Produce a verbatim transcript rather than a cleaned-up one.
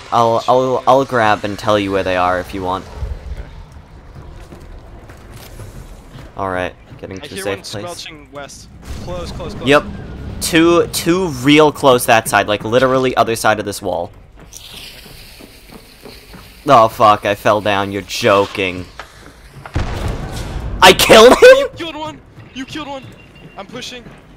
I'll I'll I'll grab and tell you where they are if you want. Okay. All right, getting I to a hear safe one place. squelching west. Close, close, close. Yep, two two real close that side, like literally other side of this wall. Oh fuck! I fell down. You're joking. I killed him. You killed one. You killed one. I'm pushing.